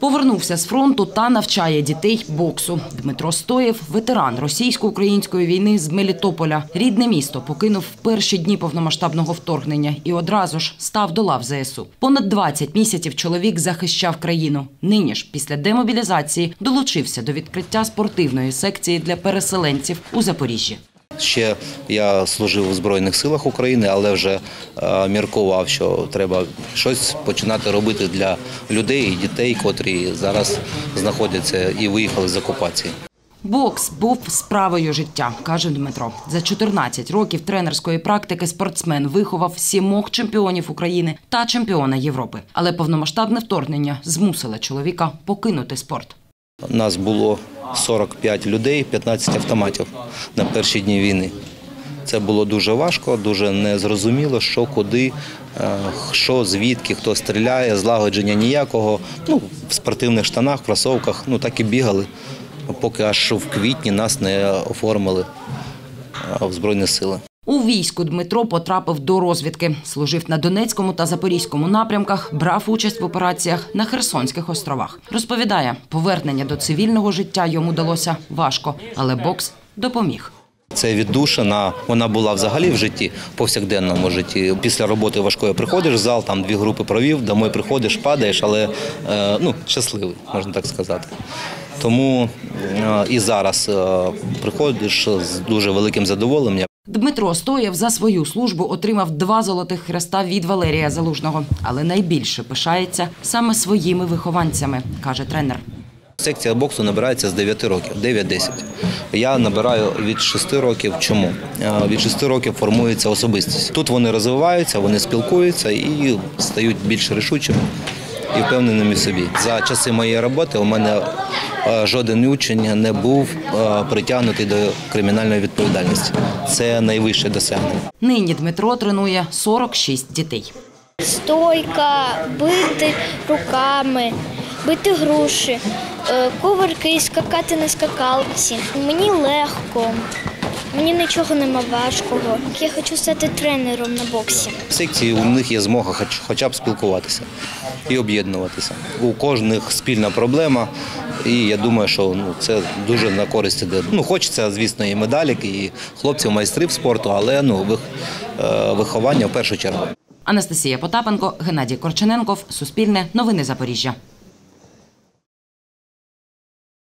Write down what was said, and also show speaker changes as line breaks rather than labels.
Повернувся з фронту та навчає дітей боксу. Дмитро Стоєв – ветеран російсько-української війни з Мелітополя. Рідне місто покинув в перші дні повномасштабного вторгнення і одразу ж став до лав ЗСУ. Понад 20 місяців чоловік захищав країну. Нині ж, після демобілізації, долучився до відкриття спортивної секції для переселенців у Запоріжжі.
Ще я служив у Збройних силах України, але вже міркував, що треба щось починати робити для людей і дітей, котрі зараз знаходяться і виїхали з окупації.
Бокс був справою життя, каже Дмитро. За 14 років тренерської практики спортсмен виховав 7 чемпіонів України та чемпіона Європи. Але повномасштабне вторгнення змусило чоловіка покинути спорт.
Нас було 45 людей, 15 автоматів на перші дні війни. Це було дуже важко, дуже незрозуміло, що, куди, що, звідки, хто стріляє, злагодження ніякого. В спортивних штанах, в кросовках, так і бігали, поки аж в квітні нас не оформили в Збройні сили.
У війську Дмитро потрапив до розвідки. Служив на Донецькому та Запорізькому напрямках, брав участь в операціях на Херсонських островах. Розповідає, повернення до цивільного життя йому далося важко, але бокс допоміг.
Це віддушина, вона була взагалі в житті, повсякденному житті. Після роботи важкої приходиш в зал, там 2 групи провів, домой приходиш, падаєш, але щасливий, можна так сказати. Тому і зараз приходиш з дуже великим задоволенням.
Дмитро Стоєв за свою службу отримав 2 золотих хреста від Валерія Залужного. Але найбільше пишається саме своїми вихованцями, каже тренер.
Секція боксу набирається з 9 років, 9-10. Я набираю від 6 років. Чому? Від 6 років формується особистість. Тут вони розвиваються, вони спілкуються і стають більш рішучими і впевненими в собі. За часи моєї роботи у мене жоден учень не був притягнутий до кримінальної відповідальності. Це найвище досягнення.
Нині Дмитро тренує 46 дітей.
Стойка, бити руками, бити груші, кувырки, скакати на скакалці. Мені легко, мені нічого нема важкого. Я хочу стати тренером на боксі.
В секції у них є змога хоча б спілкуватися і об'єднуватися. У кожних спільна проблема, і я думаю, що це дуже на користь іде. Хочеться, звісно, і медалік, і хлопців, майстрів спорту, але виховання в першу чергу.
Анастасія Потапенко, Геннадій Корчененков, Суспільне, Новини Запоріжжя.